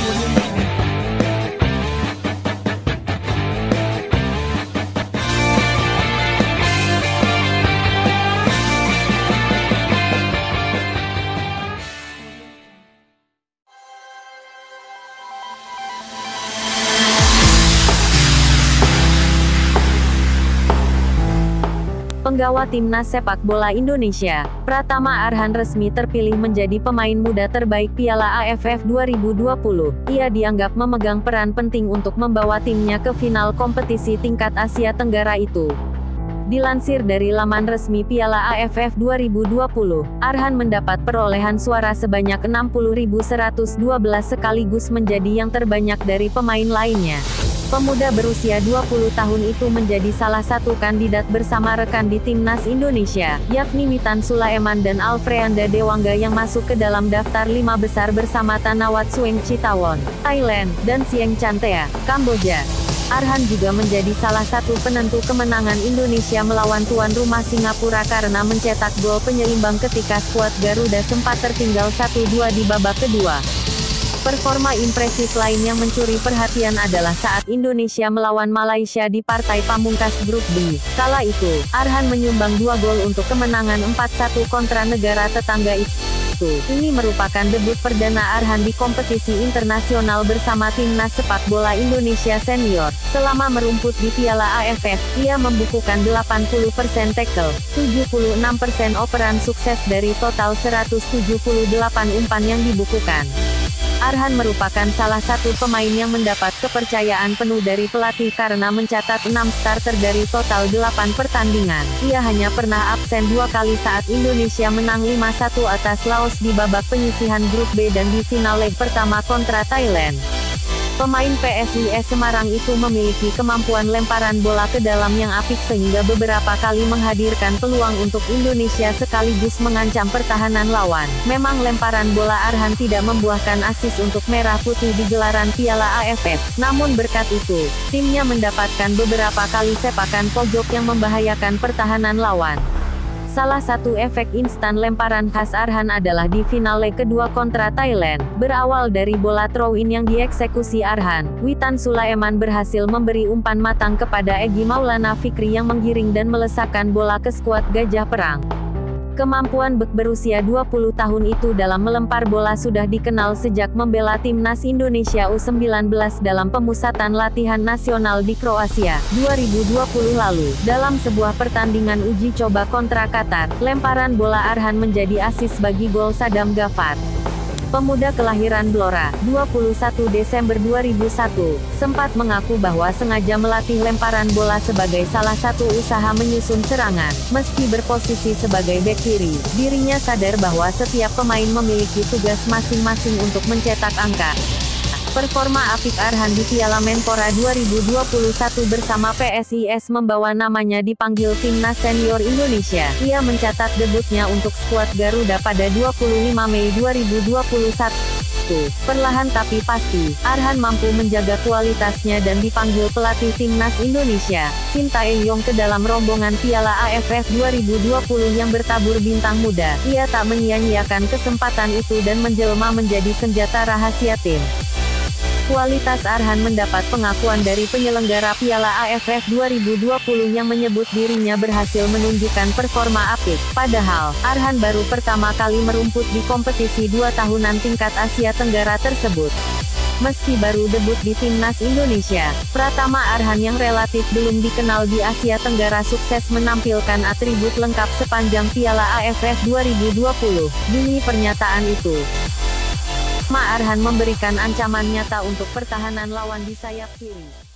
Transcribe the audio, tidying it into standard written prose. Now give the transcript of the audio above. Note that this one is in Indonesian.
Penggawa Timnas Sepak Bola Indonesia, Pratama Arhan resmi terpilih menjadi pemain muda terbaik Piala AFF 2020. Ia dianggap memegang peran penting untuk membawa timnya ke final kompetisi tingkat Asia Tenggara itu. Dilansir dari laman resmi Piala AFF 2020, Arhan mendapat perolehan suara sebanyak 60.112 sekaligus menjadi yang terbanyak dari pemain lainnya. Pemuda berusia 20 tahun itu menjadi salah satu kandidat bersama rekan di Timnas Indonesia, yakni Witan Sulaiman dan Alfreanda Dewangga yang masuk ke dalam daftar 5 besar bersama Thanawat Suengchitawon, Thailand, dan Sieng Chantea, Kamboja. Arhan juga menjadi salah satu penentu kemenangan Indonesia melawan tuan rumah Singapura karena mencetak gol penyeimbang ketika skuad Garuda sempat tertinggal 1-2 di babak kedua. Performa impresif lain yang mencuri perhatian adalah saat Indonesia melawan Malaysia di partai pamungkas grup B. Kala itu, Arhan menyumbang 2 gol untuk kemenangan 4-1 kontra negara tetangga itu. Ini merupakan debut perdana Arhan di kompetisi internasional bersama Timnas Sepak Bola Indonesia Senior. Selama merumput di Piala AFF, ia membukukan 80% tackle, 76% operan sukses dari total 178 umpan yang dibukukan. Arhan merupakan salah satu pemain yang mendapat kepercayaan penuh dari pelatih karena mencatat 6 starter dari total 8 pertandingan. Ia hanya pernah absen 2 kali saat Indonesia menang 5-1 atas Laos di babak penyisihan grup B dan di final leg pertama kontra Thailand. Pemain PSIS Semarang itu memiliki kemampuan lemparan bola ke dalam yang apik sehingga beberapa kali menghadirkan peluang untuk Indonesia sekaligus mengancam pertahanan lawan. Memang lemparan bola Arhan tidak membuahkan asis untuk Merah Putih di gelaran Piala AFF, namun berkat itu, timnya mendapatkan beberapa kali sepakan pojok yang membahayakan pertahanan lawan. Salah satu efek instan lemparan khas Arhan adalah di final leg kedua kontra Thailand. Berawal dari bola throw-in yang dieksekusi Arhan, Witan Sulaiman berhasil memberi umpan matang kepada Egy Maulana Fikri yang menggiring dan melesakkan bola ke skuad Gajah Perang. Kemampuan bek berusia 20 tahun itu dalam melempar bola sudah dikenal sejak membela Timnas Indonesia U19 dalam pemusatan latihan nasional di Kroasia, 2020 lalu. Dalam sebuah pertandingan uji coba kontra Qatar, lemparan bola Arhan menjadi asis bagi gol Sadam Ghaffar. Pemuda kelahiran Blora, 21 Desember 2001, sempat mengaku bahwa sengaja melatih lemparan bola sebagai salah satu usaha menyusun serangan. Meski berposisi sebagai bek kiri, dirinya sadar bahwa setiap pemain memiliki tugas masing-masing untuk mencetak angka. Performa apik Arhan di Piala Menpora 2021 bersama PSIS membawa namanya dipanggil Timnas Senior Indonesia. Ia mencatat debutnya untuk skuad Garuda pada 25 Mei 2021. Perlahan tapi pasti, Arhan mampu menjaga kualitasnya dan dipanggil pelatih Timnas Indonesia, Shin Tae-yong ke dalam rombongan Piala AFF 2020 yang bertabur bintang muda. Ia tak menyia-nyiakan kesempatan itu dan menjelma menjadi senjata rahasia tim. Kualitas Arhan mendapat pengakuan dari penyelenggara Piala AFF 2020 yang menyebut dirinya berhasil menunjukkan performa apik. Padahal, Arhan baru pertama kali merumput di kompetisi 2 tahunan tingkat Asia Tenggara tersebut. Meski baru debut di Timnas Indonesia, Pratama Arhan yang relatif belum dikenal di Asia Tenggara sukses menampilkan atribut lengkap sepanjang Piala AFF 2020. Bunyi pernyataan itu. Arhan memberikan ancaman nyata untuk pertahanan lawan di sayap kiri.